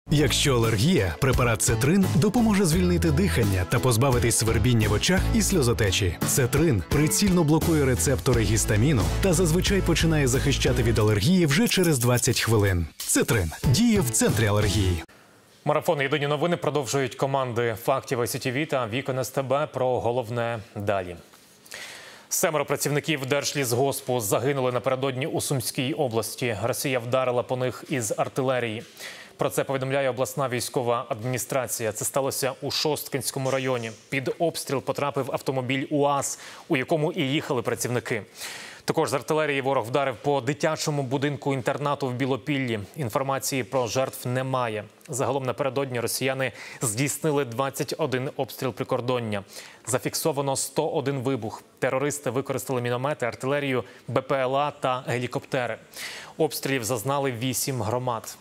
Якщо алергія, препарат Цетрин допоможе звільнити дихання та позбавитись свербіння в очах і сльозотечі. Цетрин прицільно блокує рецептори гістаміну та зазвичай починає захищати від алергії вже через 20 хвилин. Цетрин діє в центрі алергії. Марафон «Єдині новини» продовжують команди «Фактів СІТВ» та «Вікон СТБ». Про головне далі. 7 працівників Держлісгоспу загинули напередодні у Сумській області. Росія вдарила по них із артилерії. Про це повідомляє обласна військова адміністрація. Це сталося у Шосткинському районі. Під обстріл потрапив автомобіль УАЗ, у якому і їхали працівники. Також з артилерії ворог вдарив по дитячому будинку-інтернату в Білопіллі. Інформації про жертв немає. Загалом напередодні росіяни здійснили 21 обстріл прикордоння. Зафіксовано 101 вибух. Терористи використали міномети, артилерію, БПЛА та гелікоптери. Обстрілів зазнали 8 громад.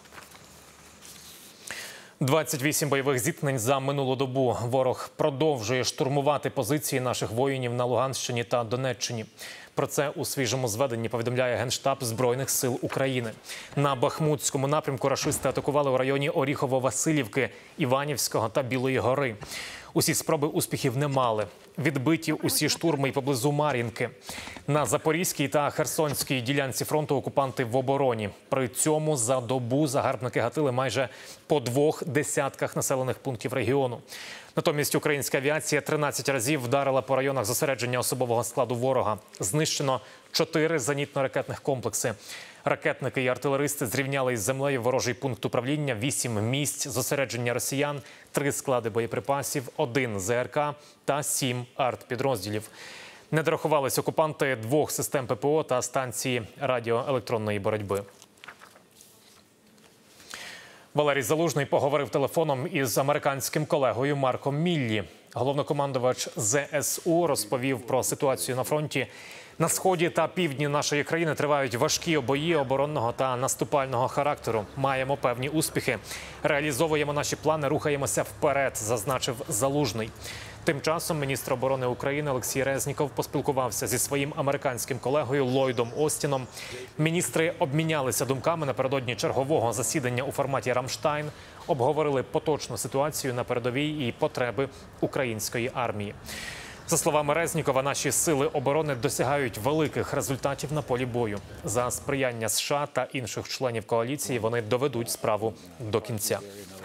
28 бойових зіткнень за минулу добу. Ворог продовжує штурмувати позиції наших воїнів на Луганщині та Донеччині. Про це у свіжому зведенні повідомляє Генштаб Збройних сил України. На Бахмутському напрямку рашисти атакували у районі Оріхово-Василівки, Іванівського та Білої гори. Усі спроби успіхів не мали. Відбиті усі штурми й поблизу Мар'їнки. На Запорізькій та Херсонській ділянці фронту окупанти в обороні. При цьому за добу загарбники гатили майже по 2 десятках населених пунктів регіону. Натомість українська авіація 13 разів вдарила по районах зосередження особового складу ворога. Знищено 4 зенітно-ракетних комплекси. Ракетники і артилеристи зрівняли із землею ворожий пункт управління, 8 місць зосередження росіян, 3 склади боєприпасів, 1 ЗРК та 7 артпідрозділів. Не дорахувались окупанти 2 систем ППО та станції радіоелектронної боротьби. Валерій Залужний поговорив телефоном із американським колегою Марком Міллі. Головнокомандувач ЗСУ розповів про ситуацію на фронті. На сході та півдні нашої країни тривають важкі бої оборонного та наступального характеру. Маємо певні успіхи. Реалізовуємо наші плани, рухаємося вперед, зазначив Залужний. Тим часом міністр оборони України Олексій Резніков поспілкувався зі своїм американським колегою Ллойдом Остіном. Міністри обмінялися думками напередодні чергового засідання у форматі «Рамштайн», обговорили поточну ситуацію на передовій і потреби української армії. За словами Резнікова, наші сили оборони досягають великих результатів на полі бою. За сприяння США та інших членів коаліції вони доведуть справу до кінця.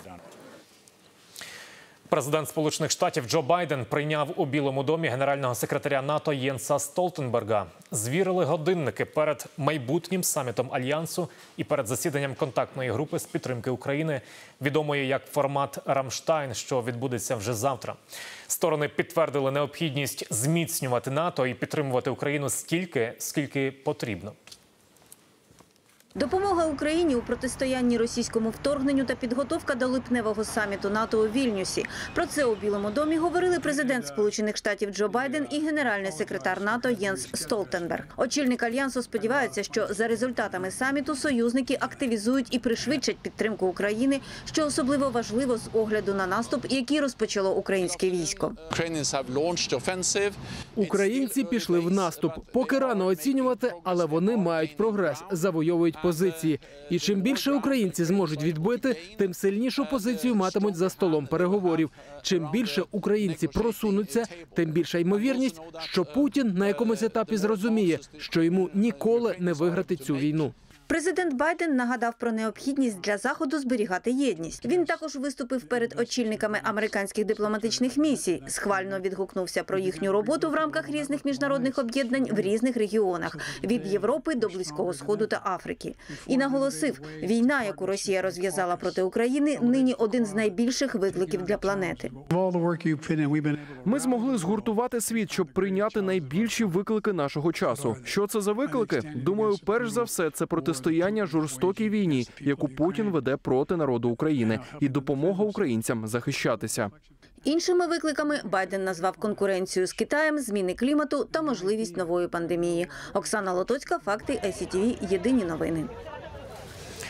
Президент Сполучених Штатів Джо Байден прийняв у Білому домі генерального секретаря НАТО Єнса Столтенберга. Звірили годинники перед майбутнім самітом Альянсу і перед засіданням контактної групи з підтримки України, відомої як формат «Рамштайн», що відбудеться вже завтра. Сторони підтвердили необхідність зміцнювати НАТО і підтримувати Україну стільки, скільки потрібно. Допомога Україні у протистоянні російському вторгненню та підготовка до липневого саміту НАТО у Вільнюсі. Про це у Білому домі говорили президент Сполучених Штатів Джо Байден і генеральний секретар НАТО Єнс Столтенберг. Очільник Альянсу сподівається, що за результатами саміту союзники активізують і пришвидшать підтримку України, що особливо важливо з огляду на наступ, який розпочало українське військо. Українці пішли в наступ. Поки рано оцінювати, але вони мають прогрес, завойовують позиції. І чим більше українці зможуть відбити, тим сильнішу позицію матимуть за столом переговорів. Чим більше українці просунуться, тим більша ймовірність, що Путін на якомусь етапі зрозуміє, що йому ніколи не виграти цю війну. Президент Байден нагадав про необхідність для Заходу зберігати єдність. Він також виступив перед очільниками американських дипломатичних місій, схвально відгукнувся про їхню роботу в рамках різних міжнародних об'єднань в різних регіонах – від Європи до Близького Сходу та Африки. І наголосив, війна, яку Росія розв'язала проти України, нині один з найбільших викликів для планети. Ми змогли згуртувати світ, щоб прийняти найбільші виклики нашого часу. Що це за виклики? Думаю, перш за все, це протистояння жорстокій війні, яку Путін веде проти народу України, і допомога українцям захищатися. Іншими викликами Байден назвав конкуренцію з Китаєм, зміни клімату та можливість нової пандемії. Оксана Лотоцька, Факти СІТВ, Єдині новини.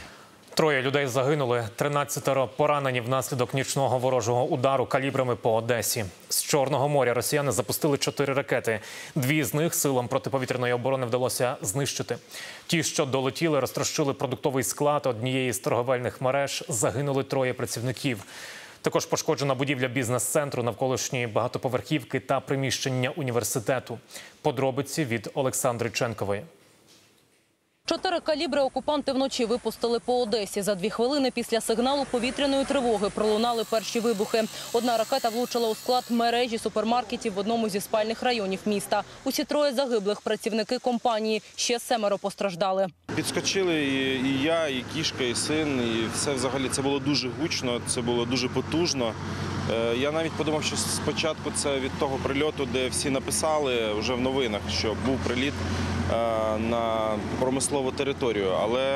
Троє людей загинули, 13 поранені внаслідок нічного ворожого удару калібрами по Одесі. З Чорного моря росіяни запустили 4 ракети. 2 з них силам протиповітряної оборони вдалося знищити. Ті, що долетіли, розтрощили продуктовий склад однієї з торговельних мереж. Загинули 3 працівників. Також пошкоджена будівля бізнес-центру, навколишні багатоповерхівки та приміщення університету. Подробиці від Олександри Ченкової. 4 калібри окупанти вночі випустили по Одесі. За 2 хвилини після сигналу повітряної тривоги пролунали перші вибухи. Одна ракета влучила у склад мережі супермаркетів в одному зі спальних районів міста. Усі 3 загиблих – працівники компанії. Ще 7 постраждали. Підскочили і я, і кішка, і син, і все взагалі. Це було дуже гучно, це було дуже потужно. Я навіть подумав, що спочатку це від того прильоту, де всі написали вже в новинах, що був приліт на промислову територію,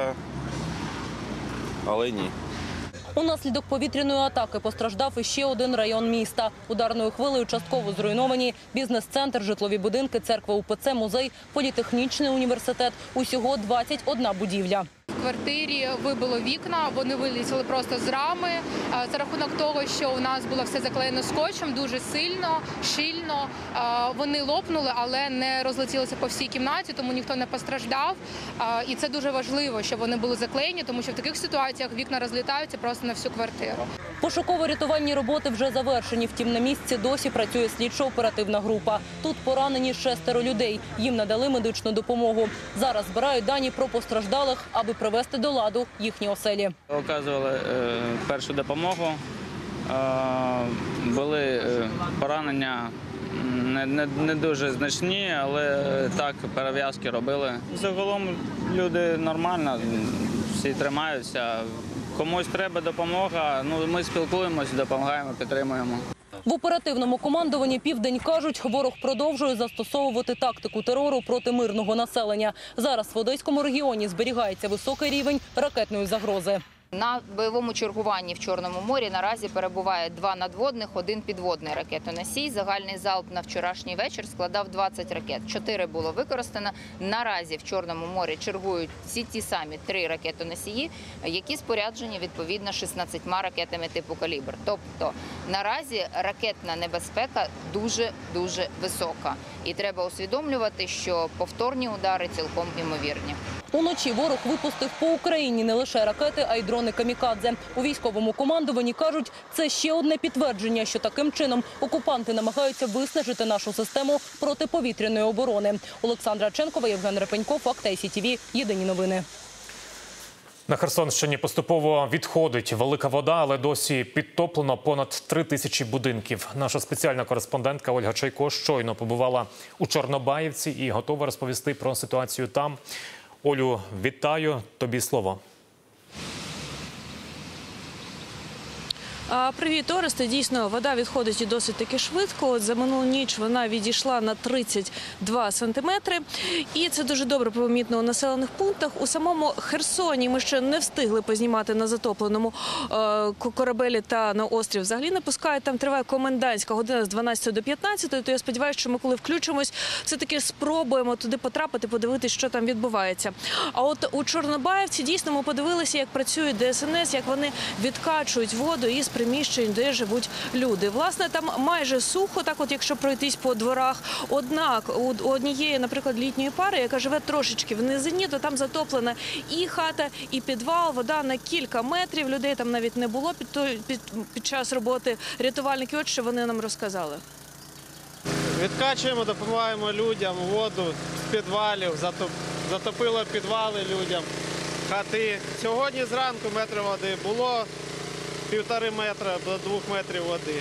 але ні. Унаслідок повітряної атаки постраждав іще один район міста. Ударною хвилею частково зруйновані бізнес-центр, житлові будинки, церква УПЦ, музей, політехнічний університет. Усього 21 будівля. В квартирі вибило вікна, вони вилетіли просто з рами. За рахунок того, що у нас було все заклеєно скотчем, дуже сильно, щільно. Вони лопнули, але не розлетілися по всій кімнаті, тому ніхто не постраждав. І це дуже важливо, щоб вони були заклеєні, тому що в таких ситуаціях вікна розлітаються просто на всю квартиру. Пошуково-рятувальні роботи вже завершені. Втім, на місці досі працює слідчо-оперативна група. Тут поранені 6 людей. Їм надали медичну допомогу. Зараз збирають дані про постраждалих, аби привести до ладу їхні оселі. Оказували першу допомогу, були поранення не дуже значні, але так, перев'язки робили. Загалом люди нормально, всі тримаються. Комусь треба допомога, ми спілкуємося, допомагаємо, підтримуємо. В оперативному командуванні «Південь» кажуть, ворог продовжує застосовувати тактику терору проти мирного населення. Зараз в Одеському регіоні зберігається високий рівень ракетної загрози. На бойовому чергуванні в Чорному морі наразі перебуває 2 надводних, 1 підводний ракетоносій. Загальний залп на вчорашній вечір складав 20 ракет. 4 було використано. Наразі в Чорному морі чергують всі ті самі 3 ракетоносії, які споряджені відповідно 16 ракетами типу «Калібр». Тобто наразі ракетна небезпека дуже висока. І треба усвідомлювати, що повторні удари цілком імовірні. Уночі ворог випустив по Україні не лише ракети, а й дрони камікадзе. У військовому командуванні кажуть, це ще одне підтвердження, що таким чином окупанти намагаються виснажити нашу систему протиповітряної оборони. Олександра Ченкова, Євген Репенько, Факт ICTV. Єдині новини. На Херсонщині поступово відходить велика вода, але досі підтоплено понад 3000 будинків. Наша спеціальна кореспондентка Ольга Чайко щойно побувала у Чорнобаївці і готова розповісти про ситуацію там. Олю, вітаю. Тобі слово. Привіт, Оресте. Дійсно, вода відходить і досить таки швидко. От за минулу ніч вона відійшла на 32 сантиметри. І це дуже добре помітно у населених пунктах. У самому Херсоні ми ще не встигли познімати на затопленому корабелі та на острів. Взагалі не пускають. Там триває комендантська година з 12 до 15. То я сподіваюся, що ми коли включимось, все-таки спробуємо туди потрапити, подивитися, що там відбувається. А от у Чорнобаївці дійсно ми подивилися, як працює ДСНС, як вони відкачують воду із приміщень, де живуть люди. Власне, там майже сухо, так от якщо пройтись по дворах. Однак у однієї, наприклад, літньої пари, яка живе трошечки в низині, то там затоплена і хата, і підвал, вода на кілька метрів. Людей там навіть не було під час роботи рятувальників. От що вони нам розказали. Відкачуємо, допомагаємо людям воду з підвалів, затопило підвали людям, хати. Сьогодні зранку метр води було, 1,5 метра до 2 метрів води.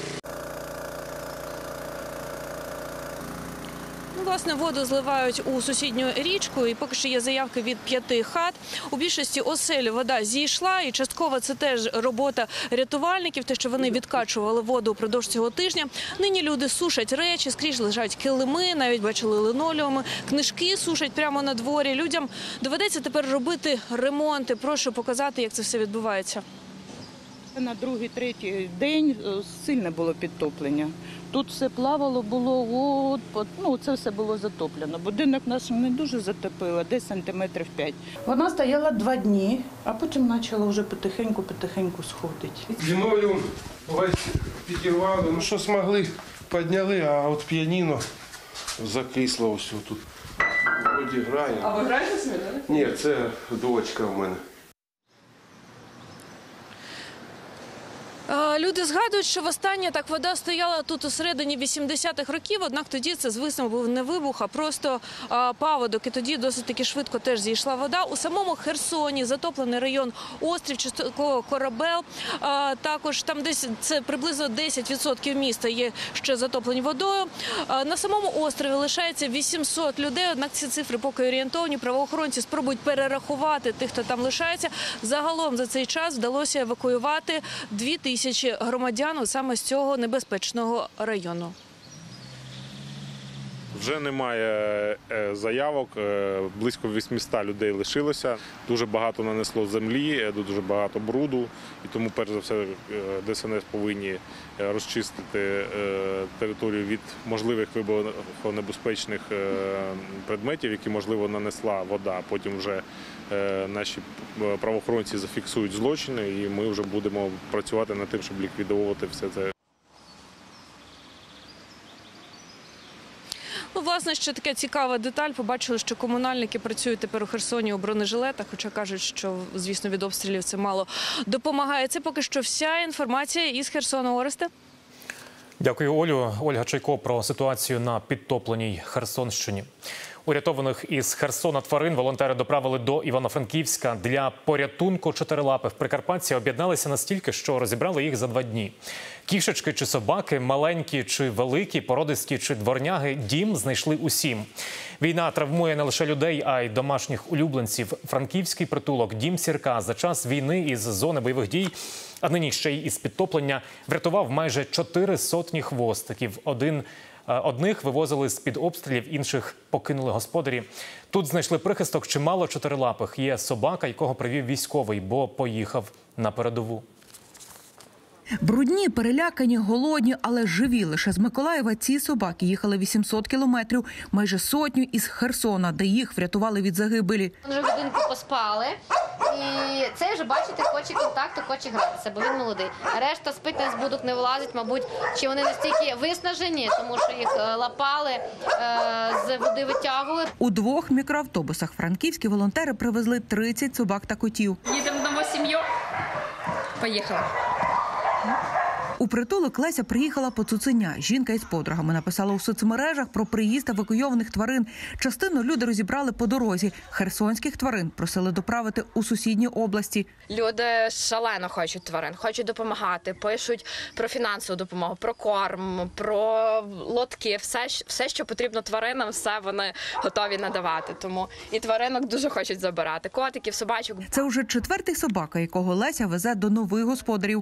Власне, воду зливають у сусідню річку, і поки що є заявки від 5 хат. У більшості осель вода зійшла, і частково це теж робота рятувальників, те, що вони відкачували воду упродовж цього тижня. Нині люди сушать речі, скрізь лежать килими, навіть бачили линолеуми, книжки сушать прямо на дворі. Людям доведеться тепер робити ремонти. Прошу показати, як це все відбувається. На другий-третій день сильне було підтоплення. Тут все плавало, було, це все було затоплено. Будинок наш не дуже затопило, десь сантиметрів 5. Вона стояла 2 дні, а потім почала вже потихеньку сходити. Зимою весь підірвали, що змогли, підняли, а от піаніно закисло ось тут. Вроді грає. А ви граєте самі, так? Ні, це дочка в мене. Люди згадують, що востаннє так вода стояла тут у середині 80-х років, однак тоді це, звісно, був не вибух, а просто паводок. І тоді досить таки швидко теж зійшла вода. У самому Херсоні затоплений район Острів, частково Корабел. Також там десь це приблизно 10% міста є ще затоплені водою. На самому острові лишається 800 людей, однак ці цифри поки орієнтовні. Правоохоронці спробують перерахувати тих, хто там лишається. Загалом за цей час вдалося евакуювати 2000 громадян саме з цього небезпечного району. Вже немає заявок, близько 800 людей лишилося. Дуже багато нанесло землі, дуже багато бруду. І тому, перш за все, ДСНС повинні розчистити територію від можливих вибухонебезпечних предметів, які, можливо, нанесла вода. Потім вже наші правоохоронці зафіксують злочини, і ми вже будемо працювати над тим, щоб ліквідовувати все це. Власне, ще така цікава деталь. Побачили, що комунальники працюють тепер у Херсоні у бронежилетах, хоча кажуть, що, звісно, від обстрілів це мало допомагає. Це поки що вся інформація із Херсону. Оресте. Дякую, Олю. Ольга Чайко про ситуацію на підтопленій Херсонщині. Урятованих із Херсона тварин волонтери доправили до Івано-Франківська. Для порятунку чотирилапих прикарпатці об'єдналися настільки, що розібрали їх за 2 дні. Кішечки чи собаки, маленькі чи великі, породисті чи дворняги, дім знайшли усім. Війна травмує не лише людей, а й домашніх улюбленців. Франківський притулок «Дім Сірка» за час війни із зони бойових дій, а нині ще й із підтоплення, врятував майже 400 хвостиків. Одних вивозили з-під обстрілів, інших покинули господарі. Тут знайшли прихисток чимало чотирилапих. Є собака, якого привів військовий, бо поїхав на передову. Брудні, перелякані, голодні, але живі. Лише з Миколаєва ці собаки їхали 800 кілометрів, майже 100 із Херсона, де їх врятували від загибелі. Вони вже годинку поспали, і це вже, бачите, хоче контакту, хоче гратися, бо він молодий. Решта спить, не з будок не вилазить, мабуть, чи вони настільки виснажені, тому що їх лапали, з води витягували. У 2 мікроавтобусах франківські волонтери привезли 30 собак та котів. Їдемо на сім'ю. Поїхали. У притулок Леся приїхала по цуценя. Жінка із подругами написала у соцмережах про приїзд евакуйованих тварин. Частину люди розібрали по дорозі. Херсонських тварин просили доправити у сусідні області. Люди шалено хочуть тварин, хочуть допомагати, пишуть про фінансову допомогу, про корм, про лотки. Все, що потрібно тваринам, все вони готові надавати. Тому і тваринок дуже хочуть забирати. Котиків, собачок. Це вже 4-й собака, якого Леся везе до нових господарів.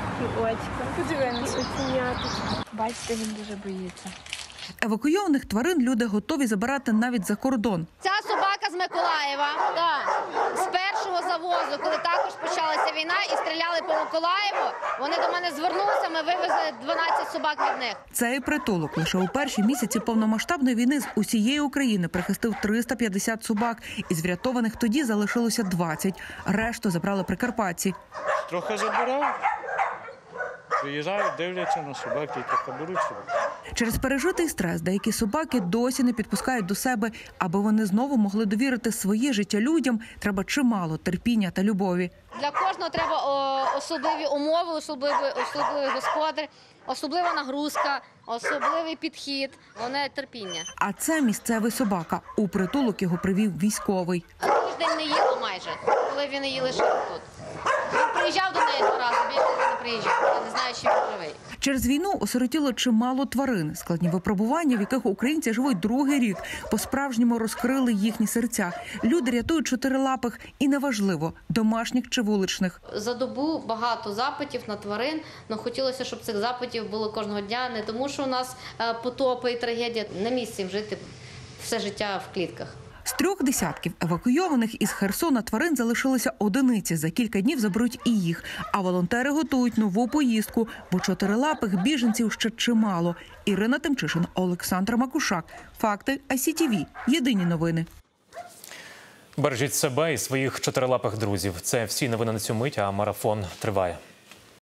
Бачите, він дуже боїться. Евакуйованих тварин люди готові забирати навіть за кордон. Ця собака з Миколаєва, з першого завозу, коли також почалася війна і стріляли по Миколаєву, вони до мене звернулися, ми вивезли 12 собак від них. Цей притулок лише у перші місяці повномасштабної війни з усієї України прихистив 350 собак. Із врятованих тоді залишилося 20. Решту забрали прикарпатці. Трохи забирав. Приїжджають, дивляться на собак, які беруть собі. Через пережитий стрес деякі собаки досі не підпускають до себе. Аби вони знову могли довірити своє життя людям, треба чимало терпіння та любові. Для кожного треба особливі умови, особливий господар, особлива нагрузка, особливий підхід, вони терпіння. А це місцевий собака. У притулок його привів військовий. Тиждень не їла майже, коли він її лишив тут. Він приїжджав до неї 2 рази, більше не приїжджав. Я не знаю, чи він живий. Через війну осиротіло чимало тварин. Складні випробування, в яких українці живуть 2-й рік. По-справжньому розкрили їхні серця. Люди рятують чотирилапих і неважливо, домашніх чи вуличних. За добу багато запитів на тварин, але хотілося, щоб цих запитів було кожного дня. Не тому, що у нас потопи і трагедія. На місці їм жити все життя в клітках. З 3 десятків евакуйованих із Херсона тварин залишилися одиниці. За кілька днів заберуть і їх. А волонтери готують нову поїздку, бо чотирилапих біженців ще чимало. Ірина Тимчишин, Олександр Макушак. Факти ICTV. Єдині новини. Бережіть себе і своїх чотирилапих друзів. Це всі новини на цю мить, а марафон триває.